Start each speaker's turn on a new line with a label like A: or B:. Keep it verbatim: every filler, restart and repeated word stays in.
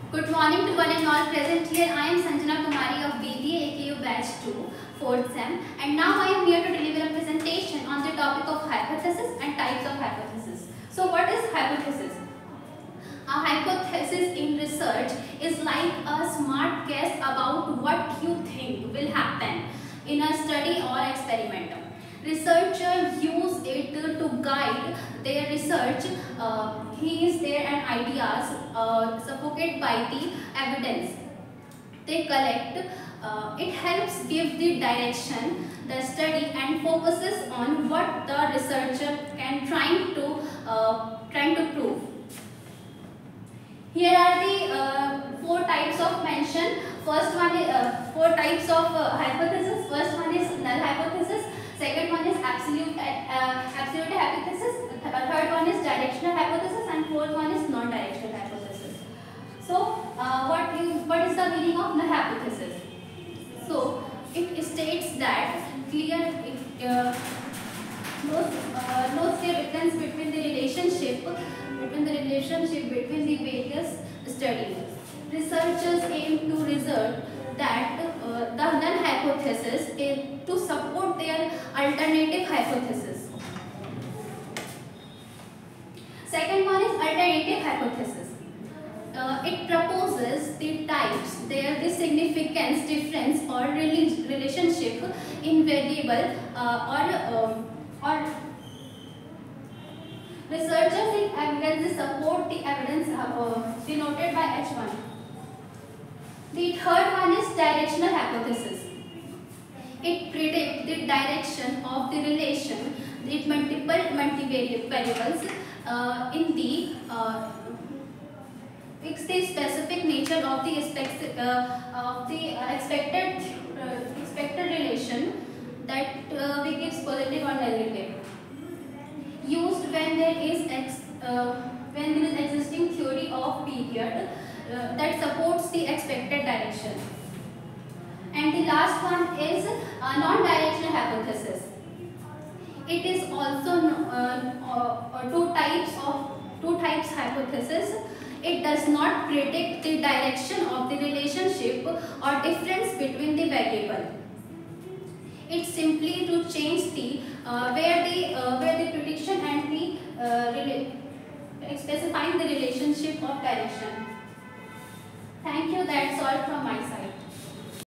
A: Good morning to one and all present here. I am Sanjana Kumari of B B A A K U Batch two, fourth Sem, and now I am here to deliver a presentation on the topic of hypothesis and types of hypothesis. So what is hypothesis? A hypothesis in research is like a smart guess about what you think will happen in a study or experiment. Researchers use it to guide their research. Uh, hints their and ideas uh, suffocated by the evidence they collect. Uh, it helps give the direction the study and focuses on what the researcher can trying to uh, trying to prove. Here are the uh, four types of mention. First one is uh, four types of uh, hypothesis. First one is null hypothesis. Second one is absolute uh, absolute hypothesis. Third one is directional hypothesis, and fourth one is non-directional hypothesis. So, uh, what you what is the meaning of null hypothesis? So, it states that clear it, uh, no uh, no clear difference between the relationship between the relationship between the various studies. Researchers aim to result that uh, the null hypothesis is to support their alternative hypothesis. Second one is alternative hypothesis. Uh, it proposes the types, their the significance, difference, or rela relationship in variable uh, or um, or researchers in evidence support the evidence uh, denoted by H one. The third one is directional hypothesis. It predicts the direction of the relation with multiple multivariables uh, in the uh, fix the specific nature of the expect, uh, of the uh, expected uh, expected relation that uh, we gives positive or negative. Used when there is ex, uh, when there is existing theory of period uh, that supports the expected direction. And the last one is uh, non-directional hypothesis. It is also uh, uh, two types of two types hypothesis. It does not predict the direction of the relationship or difference between the variable. It's simply to change the uh, where the uh, where the prediction and the uh, specifying the relationship of direction. Thank you. That's all from my side.